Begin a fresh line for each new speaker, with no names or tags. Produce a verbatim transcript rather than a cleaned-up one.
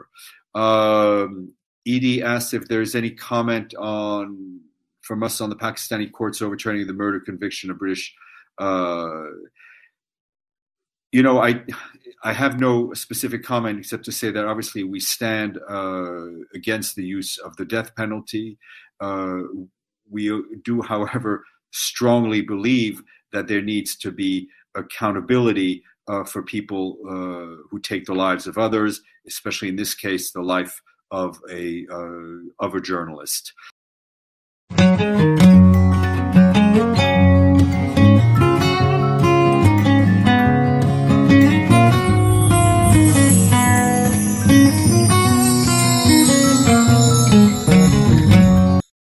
more. Um, Edie asked if there's any comment on from us on the Pakistani courts overturning the murder conviction of British. Uh, you know, I I have no specific comment except to say that obviously we stand uh, against the use of the death penalty. Uh, we do, however, strongly believe that there needs to be accountability uh, for people uh, who take the lives of others, especially in this case, the life of a uh, of a journalist.